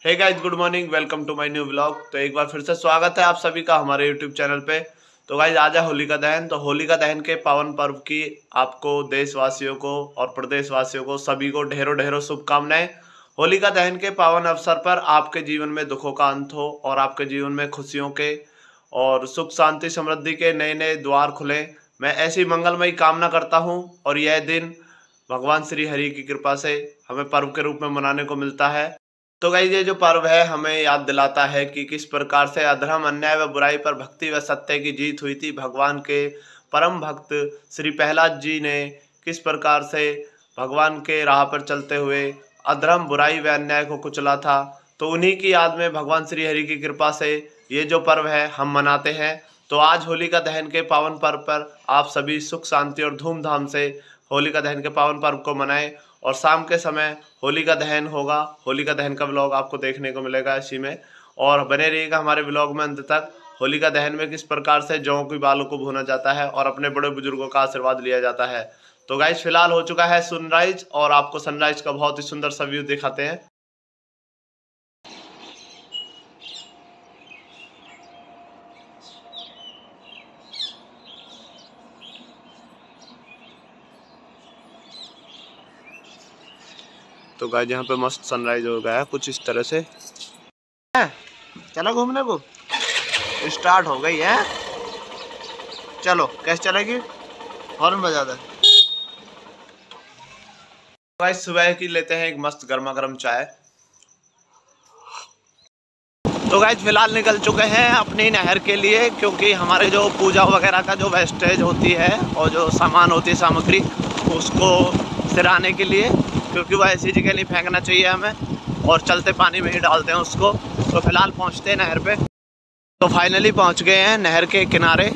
Hey guys, good morning, welcome to my new vlog. तो एक बार फिर से स्वागत है आप सभी का हमारे यूट्यूब चैनल पे। तो गाइस, आज है होलिका दहन। तो होलिका दहन के पावन पर्व की आपको देशवासियों को और प्रदेशवासियों को सभी को ढेरों ढेरों शुभकामनाएं। होलिका दहन के पावन अवसर पर आपके जीवन में दुखों का अंत हो और आपके जीवन में खुशियों के और सुख शांति समृद्धि के नए नए द्वार खुले। मैं ऐसी मंगलमयी कामना करता हूँ और यह दिन भगवान श्री हरि की कृपा से हमें पर्व के रूप में मनाने को मिलता है। तो गाइस, ये जो पर्व है हमें याद दिलाता है कि किस प्रकार से अधर्म, अन्याय व बुराई पर भक्ति व सत्य की जीत हुई थी। भगवान के परम भक्त श्री प्रहलाद जी ने किस प्रकार से भगवान के राह पर चलते हुए अधर्म, बुराई व अन्याय को कुचला था। तो उन्हीं की याद में भगवान श्री हरि की कृपा से ये जो पर्व है हम मनाते हैं। तो आज होलिका दहन के पावन पर्व पर आप सभी सुख शांति और धूमधाम से होलिका दहन के पावन पर्व को मनाएं। और शाम के समय होलिका दहन होगा। होलिका दहन का व्लॉग आपको देखने को मिलेगा इसी में, और बने रहिएगा हमारे व्लॉग में अंत तक। होलिका दहन में किस प्रकार से जौ की बालों को भुना जाता है और अपने बड़े बुजुर्गों का आशीर्वाद लिया जाता है। तो गाइस, फिलहाल हो चुका है सनराइज और आपको सनराइज का बहुत ही सुंदर सा व्यू दिखाते हैं। तो गाइस, यहाँ पे मस्त सनराइज हो गया है कुछ इस तरह से। चलो घूमने को स्टार्ट हो गई है। चलो, कैसे चलेगी? हॉर्न बजा दे। गाइस, सुबह की लेते हैं एक मस्त गर्मा गर्म चाय। तो गाइस, फिलहाल निकल चुके हैं अपनी नहर के लिए, क्योंकि हमारे जो पूजा वगैरह का जो वेस्टेज होती है और जो सामान होती है, सामग्री, उसको सिराने के लिए, क्योंकि वह ऐसी जगह नहीं फेंकना चाहिए हमें और चलते पानी में ही डालते हैं उसको। तो फिलहाल पहुंचते हैं नहर पे। तो फाइनली पहुंच गए हैं नहर के किनारे।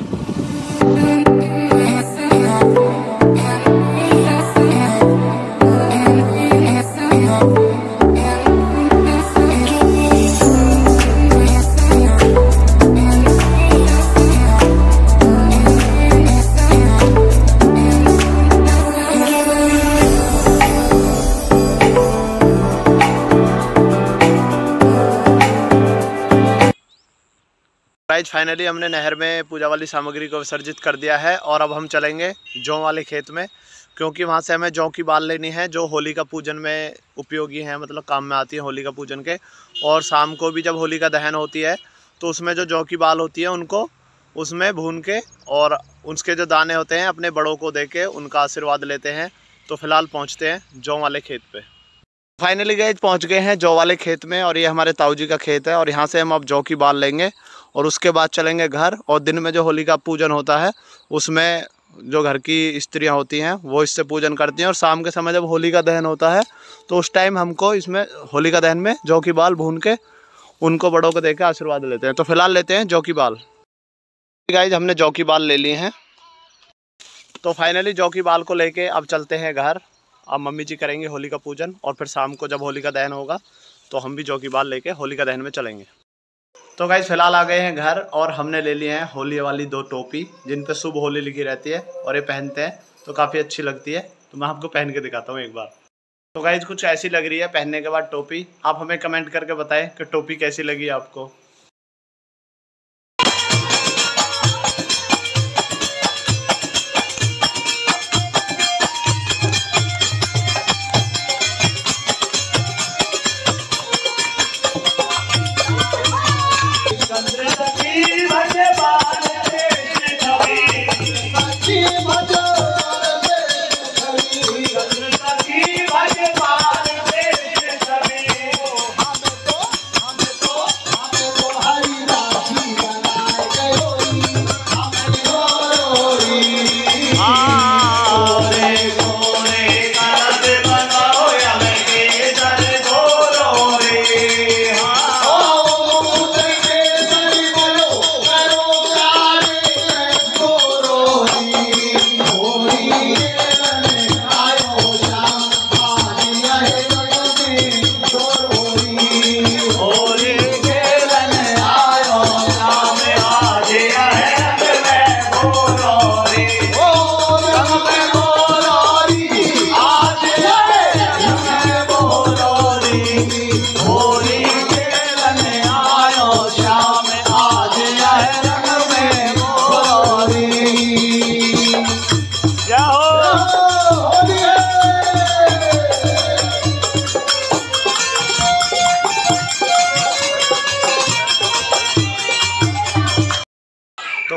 गाइस, फाइनली हमने नहर में पूजा वाली सामग्री को विसर्जित कर दिया है और अब हम चलेंगे जौ वाले खेत में, क्योंकि वहां से हमें जौ की बाल लेनी है जो होलिका पूजन में उपयोगी है, मतलब काम में आती है होलिका पूजन के। और शाम को भी जब होलिका दहन होती है तो उसमें जो जौ की बाल होती है उनको उसमें भून के और उसके जो दाने होते हैं अपने बड़ों को दे के उनका आशीर्वाद लेते हैं। तो फिलहाल पहुँचते हैं जौ वाले खेत पर। फाइनली गाइस, पहुँच गए हैं जौ वाले खेत में और ये हमारे ताऊ जी का खेत है। और यहाँ से हम अब जौ की बाल लेंगे और उसके बाद चलेंगे घर। और दिन में जो होलिका पूजन होता है उसमें जो घर की स्त्रियां होती हैं वो इससे पूजन करती हैं। और शाम के समय जब होलिका दहन होता है तो उस टाइम हमको इसमें होलिका दहन में जौ की बाल भून के उनको बड़ों को देकर आशीर्वाद लेते हैं। तो फिलहाल लेते हैं जौ की बाल। गाइस, हमने जौ की बाल ले ली हैं। तो फाइनली जौ की बाल को लेके अब चलते हैं घर। अब मम्मी जी करेंगे होलिका पूजन और फिर शाम को जब होलिका दहन होगा तो हम भी जौ की बाल लेके होलिका दहन में चलेंगे। तो गाइस, फिलहाल आ गए हैं घर और हमने ले लिए हैं होली वाली 2 टोपी जिन पे शुभ होली लिखी रहती है और ये पहनते हैं तो काफ़ी अच्छी लगती है। तो मैं आपको पहन के दिखाता हूँ एक बार। तो गाइस, कुछ ऐसी लग रही है पहनने के बाद टोपी। आप हमें कमेंट करके बताएं कि टोपी कैसी लगी आपको।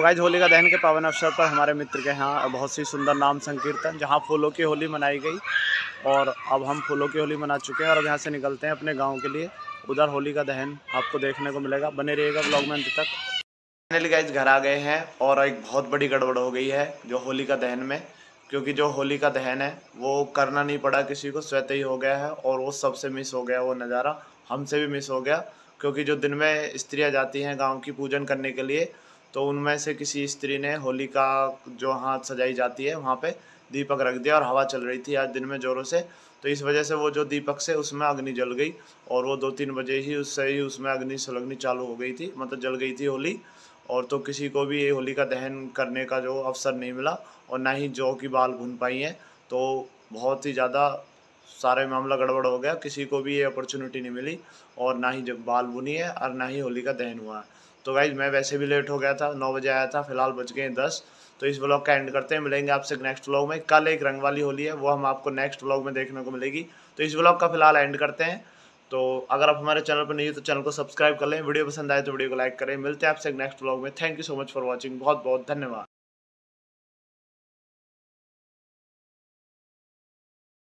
गाइस होलिका दहन के पावन अवसर पर हमारे मित्र के यहाँ बहुत सी सुंदर नाम संकीर्तन, जहाँ फूलों की होली मनाई गई। और अब हम फूलों की होली मना चुके हैं और अब यहाँ से निकलते हैं अपने गांव के लिए। उधर होलिका दहन आपको देखने को मिलेगा, बने रहिएगा ब्लॉग में अंत तक। फाइनली गाइस घर आ गए हैं और एक बहुत बड़ी गड़बड़ हो गई है जो होलिका दहन में, क्योंकि जो होलिका दहन है वो करना नहीं पड़ा किसी को, स्वतः ही हो गया है और वो सबसे मिस हो गया वो नज़ारा, हमसे भी मिस हो गया। क्योंकि जो दिन में स्त्रियाँ जाती हैं गांव की पूजन करने के लिए, तो उनमें से किसी स्त्री ने होलिका जो हाथ सजाई जाती है वहाँ पे दीपक रख दिया और हवा चल रही थी आज दिन में ज़ोरों से, तो इस वजह से वो जो दीपक से उसमें अग्नि जल गई और वो 2-3 बजे ही उसमें अग्नि सुलगनी चालू हो गई थी, मतलब जल गई थी होली। और तो किसी को भी ये होलिका दहन करने का जो अवसर नहीं मिला और ना ही जौ की बाल भुन पाई हैं, तो बहुत ही ज़्यादा सारे मामला गड़बड़ हो गया, किसी को भी ये अपॉर्चुनिटी नहीं मिली और ना ही जब बाल बुनी है और ना ही होलिका दहन हुआ है। तो गाइज मैं वैसे भी लेट हो गया था, 9 बजे आया था, फिलहाल बज गए 10। तो इस व्लॉग का एंड करते हैं, मिलेंगे आपसे नेक्स्ट व्लॉग में। कल एक रंग वाली होली है, वो हम आपको नेक्स्ट व्लॉग में देखने को मिलेगी। तो इस व्लॉग का फिलहाल एंड करते हैं। तो अगर आप हमारे चैनल पर नहीं हो तो चैनल को सब्सक्राइब कर लें, वीडियो पसंद आए तो वीडियो को लाइक करें। मिलते हैं आपसे नेक्स्ट व्लॉग में। Thank you so much for watching, बहुत बहुत धन्यवाद।